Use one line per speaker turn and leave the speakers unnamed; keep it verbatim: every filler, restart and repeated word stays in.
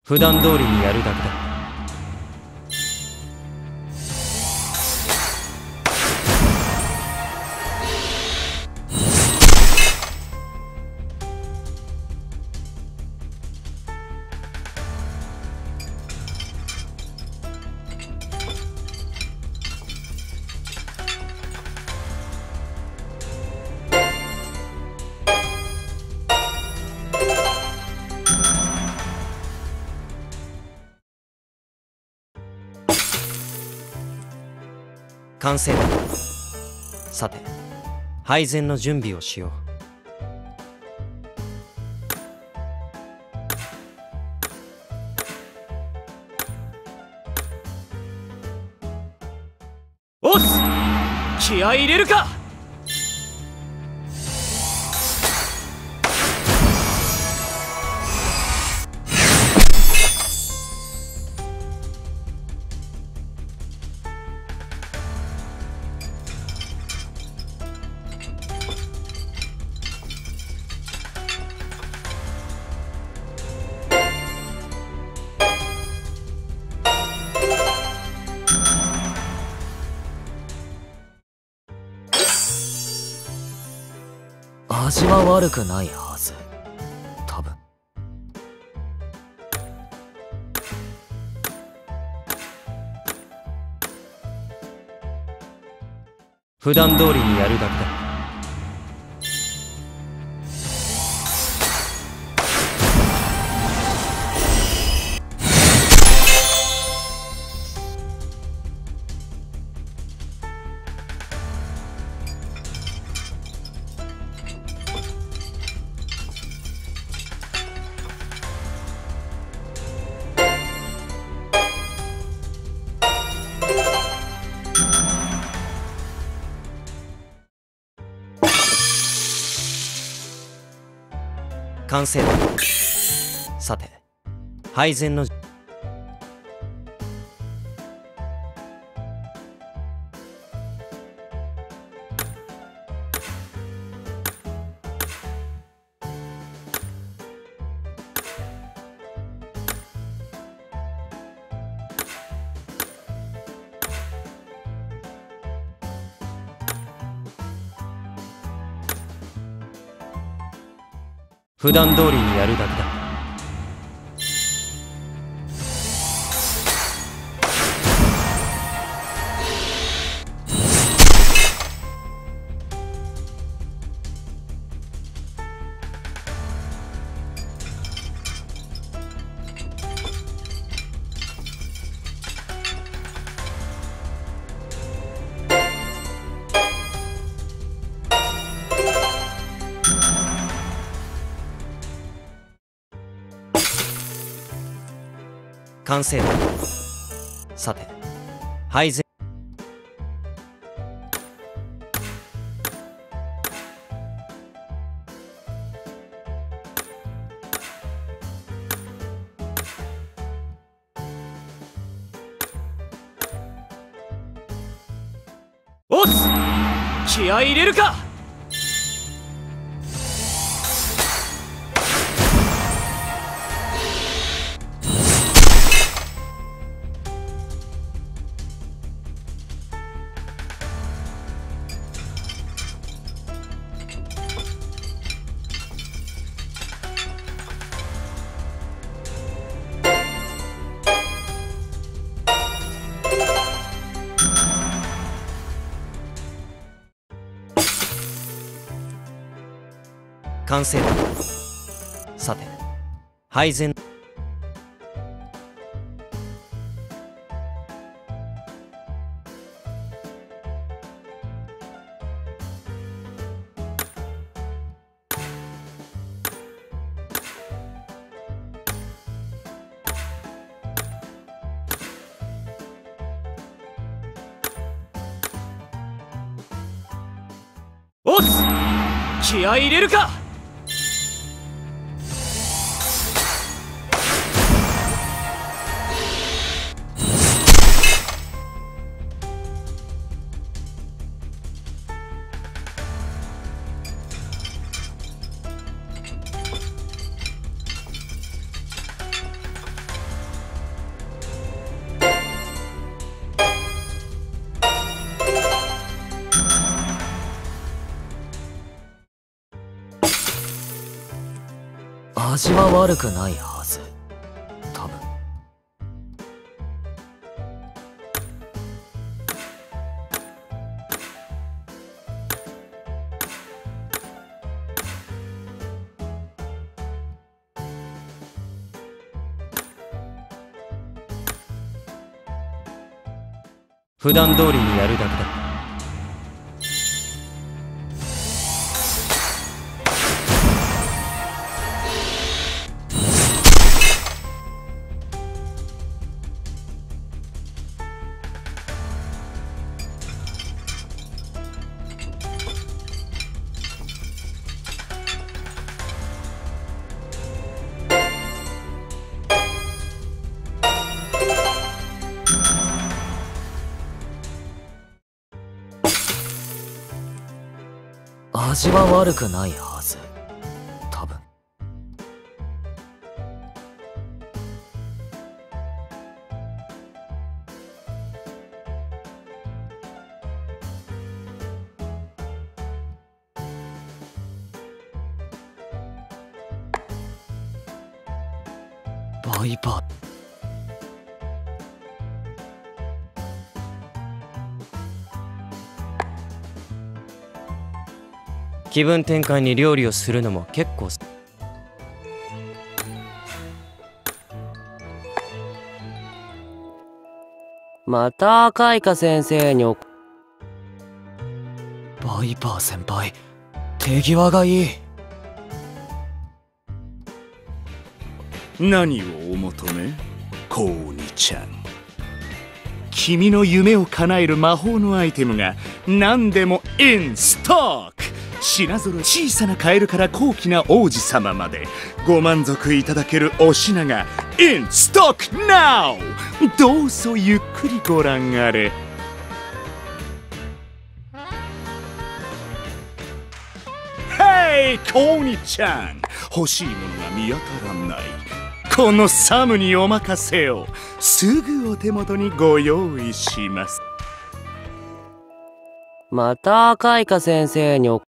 普段通りにやるだけだ。完成だ。さて、配膳の準備をしよ
う。おっす、気合い入れるか。
味は悪くないはず。多分。
普段通りにやるだけだ。完成だ。さて、配膳の普段通りにやるだけだ。完成だ。さて、配膳
おっす、気合い入れるか。
完成だ。さて、配膳
おっす、気合い入れるか。
味は悪くないはず。多分。
普段通りにやるだけだ。
味は悪くないはず。多分。バイバー。
気分転換に料理をするのも結構。
また開花先生にお
バイバー先輩、手際がいい。
何をお求め？コウニちゃん。君の夢を叶える魔法のアイテムが何でもインストック。品揃え、小さなカエルから高貴な王子様までご満足いただけるお品がインストック ナウ。 どうぞゆっくりご覧あれ。ヘイコウニちゃん、欲しいものが見当たらない。このサムにお任せを。すぐお手元にご用意します。
また開花先生にお